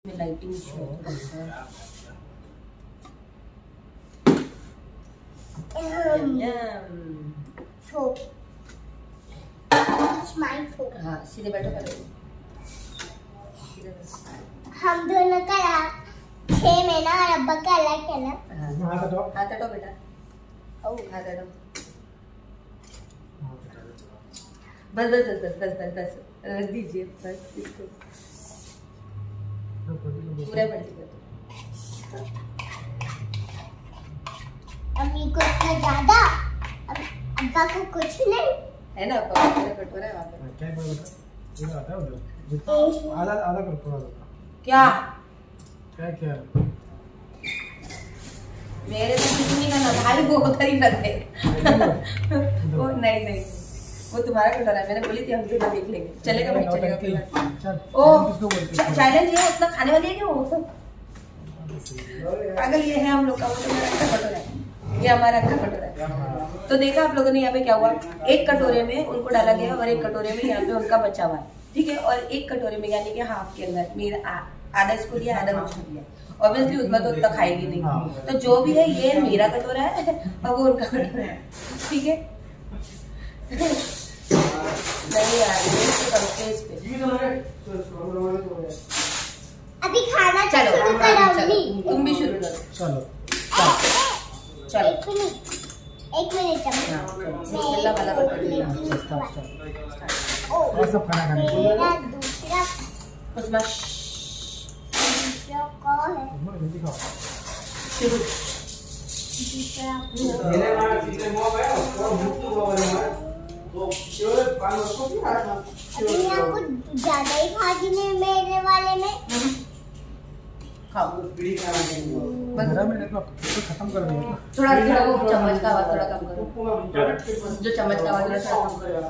Lighting issue है। हाँ सीधे बैठो पहले। हम दोनों का 6 महीना और अब्बा का अलग है ना। हाथ हटाओ बेटा। ओ हाथ हटाओ। बस रख दीजिए बस इसको पूरा भर दीजिए। अम्मी को इतना ज्यादा, अब्बा को कुछ नहीं है ना। अब्बा पूरा कटोरा है वहाँ पे। क्या बोल रहा है? ये आता है उधर जितना आधा कर पूरा दो। क्या क्या मेरे से कुछ नहीं करना भाई, वो उधर ही रखे। वो नहीं वो तुम्हारा कटोरा है। मैंने बोली थी हम भी देख लेंगे। चलेगा भाई चलेगा। ओ चैलेंज ये उतना खाने वाली है क्या वो सब? अगर ये है हम लोग का, वो तो मेरा अच्छा कटोरा है, ये हमारा अच्छा कटोरा है। तो देखा आप लोगों ने यहाँ पे क्या हुआ, एक कटोरे में उनको डाला गया और एक कटोरे में यहाँ पे उनका बचा हुआ है, ठीक है। और एक कटोरे में यानी कि हाफ के अंदर मेरा आधा इसको दिया आधा मुझको दिया। ऑब्वियसली उसमें तो उतना खाएगी नहीं। तो जो भी है ये मेरा कटोरा है और वो उनका कटोरा है, ठीक है। नहीं यार अभी खाना चलो शुरू करो। तुम भी शुरू करो। चलो एक मिनट बिस्मिल्लाह वाला बता दिया। सब खाना खाने मेरा दूसरा उसमें को है जल्दी खाओ। शुरू दूसरा अभी आपको ज्यादा ही भाजी ने मेरे वाले में खाओ। गरम है देखो तो खत्म कर दिया। थोड़ा वो चम्मच का आवाज थोड़ा कम करो। जो चम्मच का आवाज थोड़ा कम करो।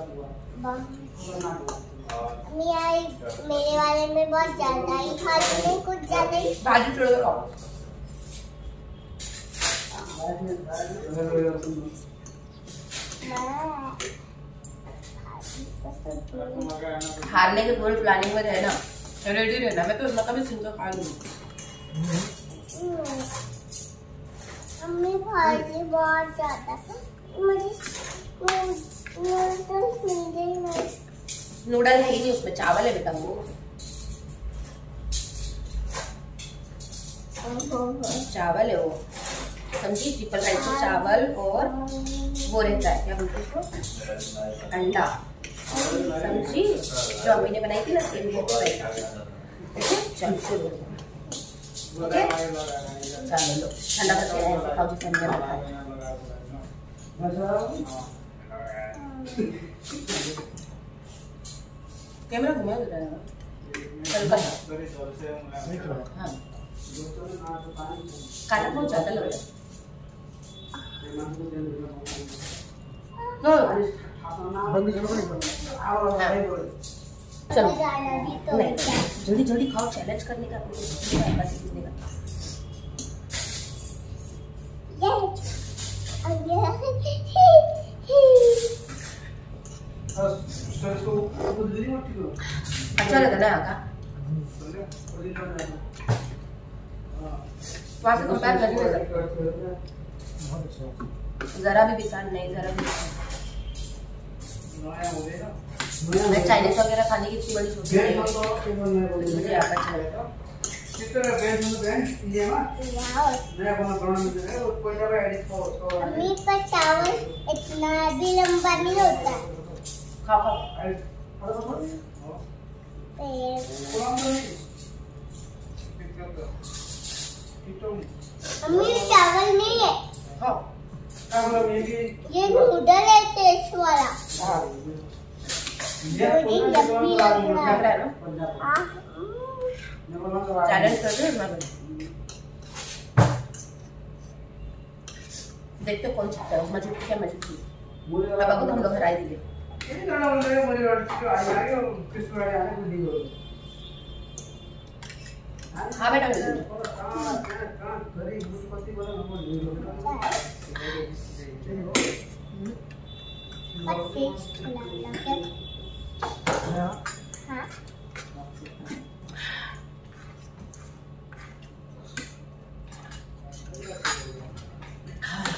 मेरे वाले में बहुत ज्यादा ही भाजी ने कुछ ज्यादा ही भाजी छोड़ दो। हारने के पूरे प्लानिंग में रहना, रेडी रहना। मैं तो इतना कभी सिंगल खा लूंगी। मम्मी भाजी बहुत ज्यादा मुझे नूडल है ही नहीं उसमें, चावल है बेटा। वो चावल है वो, समझी। ट्रिपल राइस में चावल और वो रहता है क्या बोलते हैं उसको, अंडा, समझी। जो अम्मी ने बनाई थी ना सेम वो वैसा। चलो शुरू ओके। चलो लो ठंडा करके ऐसे खाओ जिससे हमने रखा है। कैमरा घुमाओ जरा। हाँ काला बहुत ज्यादा लग रहा है। चलो जल्दी जल्दी खाओ, चैलेंज करने का अच्छा लगा ना आका। वहाँ से कंपेयर कर नहीं सकते, जरा भी बिसान नहीं, जरा भी। मैं चाइनीज वगैरह खाने की इतनी बड़ी शौकीन नहीं हूँ, मुझे आता अच्छा लगता है। अम्मी पर चावल इतना भी लंबा नहीं होता। खाओ खाओ। अम्मी चावल नहीं है, खाओ। ये नूडल है टेस्ट वाला। लग रहा है ना, चैलेंज कर दो ना। देखते कौन जीतता है, मजे क्या मजे थी। अब तो हम लोग हरा दिए। हाँ बेटा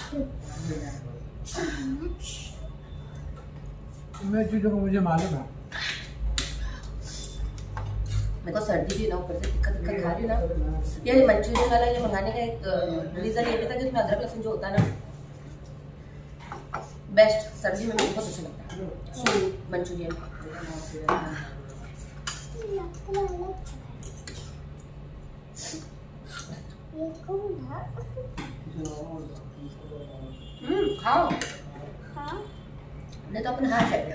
मैं चीजों को मुझे मालूम है। मेरे को सर्दी भी ना, ऊपर से दिक्कत खा रही ना। ये मंचूरियन वाला ये मंगाने का एक रीजन ये भी था कि इसमें अदरक लहसुन जो होता है ना, बेस्ट सर्दी में मुझे बहुत अच्छा लगता है। स्वीट मंचूरियन खाओ। नहीं तो अपने हाथ चाहिए।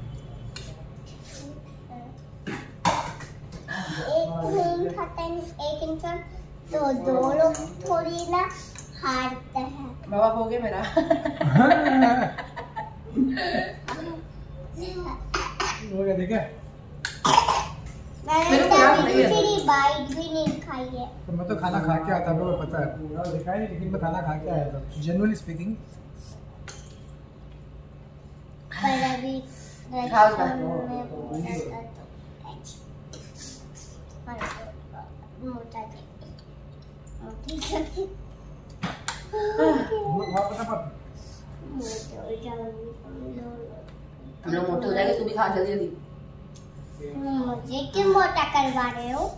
एक इंसान तो दो लोग थोड़ी ना हारते हैं। बाबा हो गया मेरा। हो गया देखा? मैंने दूसरी बाइट भी नहीं खाई है। तो मैं तो खाना खा के आता, मेरे को पता है पूरा देखा ही नहीं, लेकिन मैं खाना खा के आया था जेन्युइनली स्पीकिंग। पर अभी मोटे हो जाएगा, तू भी खा जल्दी जल्दी। मुझे क्यों मोटा करवा रहे हो?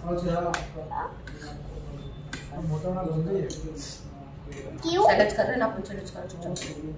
मोटा होना जरूरी है। क्यों? सैलेड कर रहे हैं ना अपन, सैलेड कर चुप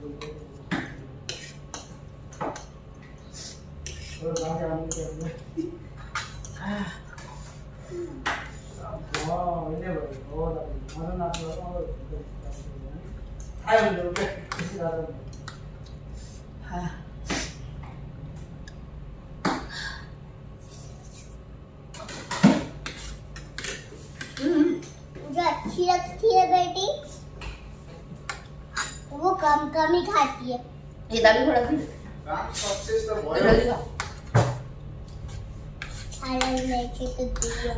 जो अच्छी लगती है बेटी वो कम कम ही खाती है। ये दाल थोड़ा सी जल्दी खा। हरी मिर्ची तो दी है।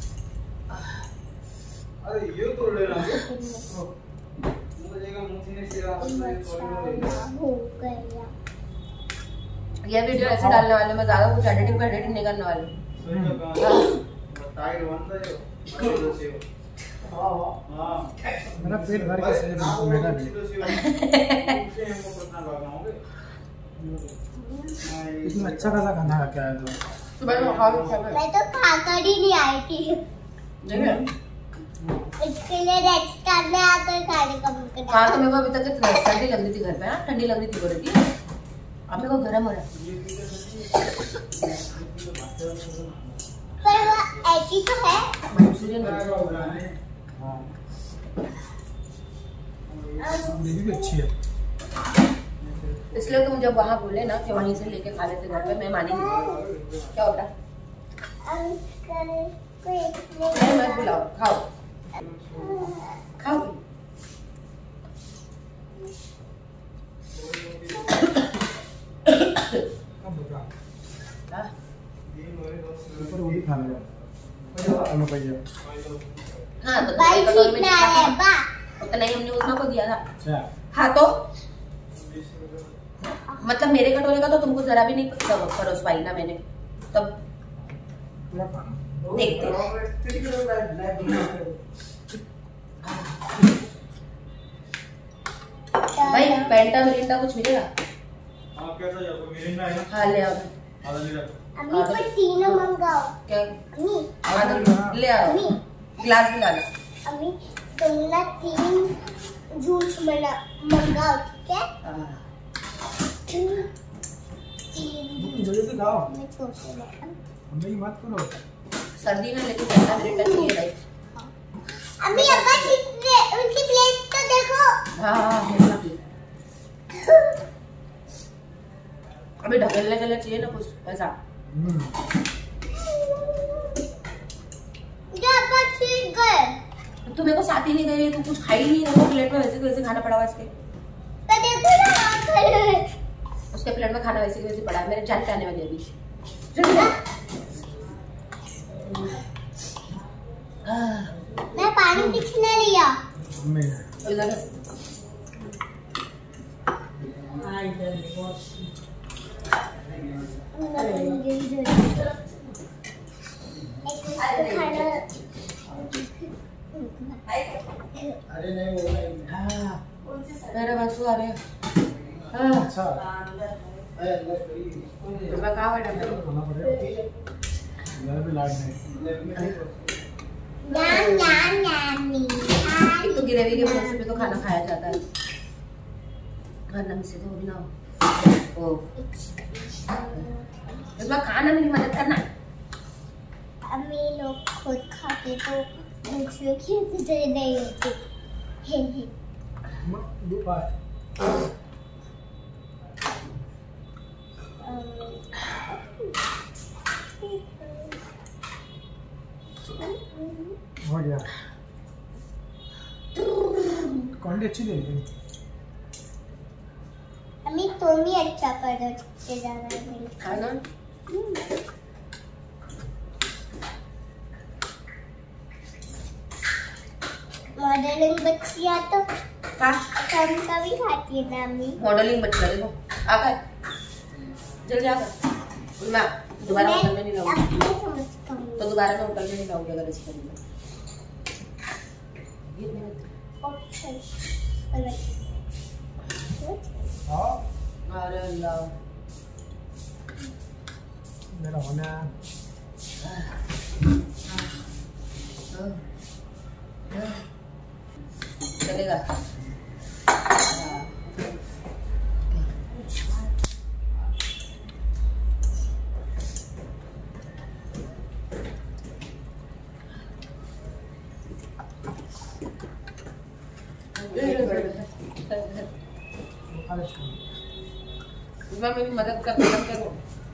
अरे ये तो ले रहा हूँ। हो गया। ये वीडियो ऐसे डालने वाले, मैं ज्यादा कुछ एडिटिंग नहीं करने वाली। मेरा पेट भर के सही मेरा भी। इतना अच्छा खासा खाना खा के आया था। मैं तो खाकर ही नहीं आई थी। इसके लिए रेस्टोरेंट में आकर खाने का मन कर रहा हाँ, तो मेरे को अभी तक ठंडी लग रही थी घर पे। हाँ, ठंडी लग रही थी बोल रही थी। अब मेरे को गर्म हो रहा है। पर वो ऐसी तो है। मंचूरियन हाँ, ये भी अच्छी है। इसलिए तुम जब वहाँ बोले ना कि वहीं से लेके खा लेते घर पे, मैं मानी नहीं। क्या होता? नहीं मत बुलाओ, खाओ खाओ। ऊपर वो भी खाना है। हाँ, तो भाई कटोरी में सीखना है बा। उतना ही हमने उसमें को दिया था। अच्छा, हाँ, तो मतलब मेरे कटोरे का तो तुमको जरा भी नहीं परोसवाई ना मैंने, तब देखते भाई। पेंटा मिरिंडा कुछ मिलेगा? हाँ, ले आओ। अम्मी पर तीनों मंगाओ। क्या? अम्मी ले आओ, गिलास भी डालो। अम्मी तुम ना 3 जूस मंगाओ, ठीक है? जल्दी से खाओ। मैं छोटे में हमें मत करो। सर्दी में लेकिन पेंटा मिरिंडा चाहिए भाई। अम्मी अब्बा उनकी प्लेट तो देखो। हाँ, मिलना भी। अभी ढकेलने के लिए चाहिए ना कुछ ऐसा। अब्बा ठीक गए। तू मेरे को साथ ही नहीं गई, तू कुछ खाई नहीं, वो प्लेट में वैसे वैसे खाना पड़ा हुआ इसके। तो देखो ना उसके प्लेट में खाना वैसे वैसे पड़ा है। मेरे जान पे आने वाली अभी। जल्दी जा। मैं पानी किसने लिया? इधर अरे नहीं वो नहीं। हाँ, मेरे बस आ रहे हैं। हाँ। अच्छा मैं कहाँ बैठा मैं? खाना पड़ेगा यार भी लाड नहीं एक तो ग्रेवी के वजह से तो खाना खाया जाता है। खाना में से तो भी ना हो। ओ इसमें खाना मेरी मदद करना। अम्मी लोग खुद खाते तो दूसरों की नजर नहीं होती। दो बार हो गया क्वांटिटी अच्छी दे रही है अम्मी तुम ही अच्छा कर दो जितने ज्यादा है खाना मॉडलिंग बच्चियाँ तो का कम कभी खाती है ना अम्मी। मॉडलिंग बच्चा देखो आकर जल्दी आकर मैं दोबारा होटल में नहीं लाऊंगी तो दोबारा मैं होटल में नहीं लाऊंगी अगर ऐसी करेंगे। हाँ अरे अल्लाह मेरा होना चलेगा। मैं मेरी मदद कर करो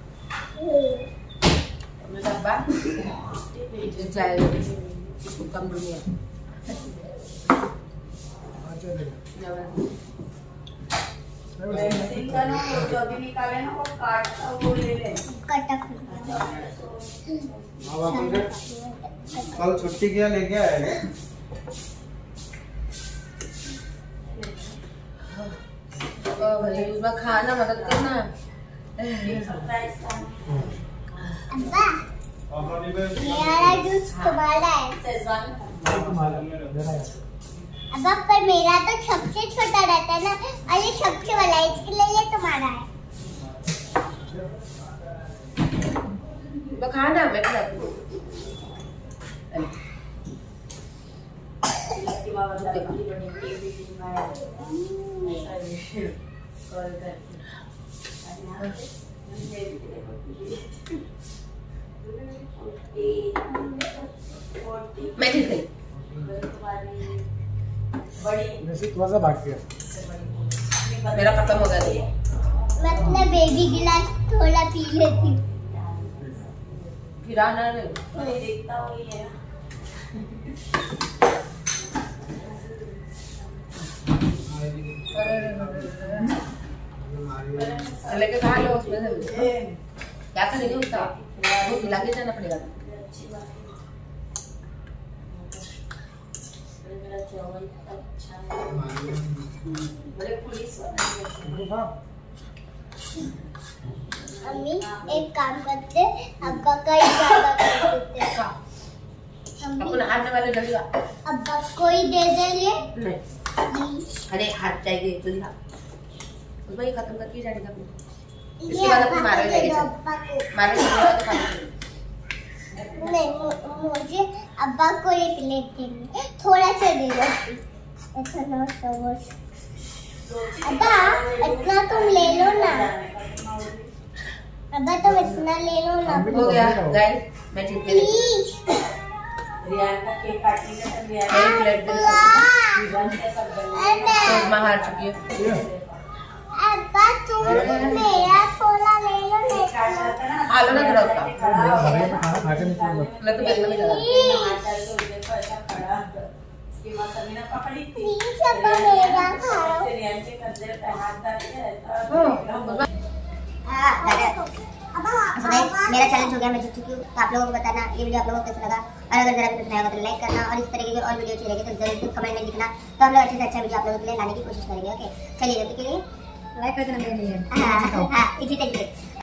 मेरा बाप जाए कम दुनिया जो अभी निकाले ना वो काट वो ले ले। कल छुट्टी किया लेके आए भाई उसमें खाना मदद करना। अब्बा मेरा जूस तुम्हारा है। अब्बा पर मेरा तो सबसे छोटा रहता है ना और ये सबसे वाला है इसके लिए ये तुम्हारा है। तो खाना मैं मैं जीत गई। वैसे थोड़ा सा बाकी है मेरा खत्म हो गया। मैं अपना बेबी गिलास थोड़ा पी लेती हूँ। फिर आना देखता हुई है लेके खा लो उसमें से क्या करेंगे उसका वो खिला के जाना पड़ेगा। अम्मी एक काम करते अब्बा का ही ज्यादा कर देते। अपन हारने वाले जल्दी अब्बा को ही दे देंगे नहीं। अरे हाथ चाहिए जल्दी उसमें ये खत्म करके जाएगा अपने। ये इसके बाद अपन अब्बा मारे को दे जाएंगे दो अब्बा को। मारे तो खाने नहीं मुझे अब्बा को एक प्लेट देंगे थोड़ा सा दे दो ऐसा ना समझ। अब्बा इतना तुम ले लो ना। अब्बा तुम इतना ले लो ना। हो गया गाइस मैं जीत गई। प्लीज रियान का केक काटने का सब रियान मेरी प्लेट दे तो मैं हार चुकी है। अब्बा तुम मेरा थोड़ा ले लो नहीं खा लो ना थोड़ा उसका खाना खा के निकल मैं तो बैठ में जा प्लीज अब्बा मेरा खाओ। मेरा चैलेंज हो गया मैं जीत चुकी हूँ। तो आप लोगों को बताना ये वीडियो आप लोगों को कैसा लगा और अगर जरा भी कुछ नया होगा तो लाइक करना और इस तरीके की और वीडियो अच्छी लगे तो जरूर कमेंट में लिखना। तो हम लोग अच्छे से अच्छा वीडियो आप लोगों के लिए लाने की कोशिश करेंगे। ओके चलिए जब तक के लिए लाइक कर देना।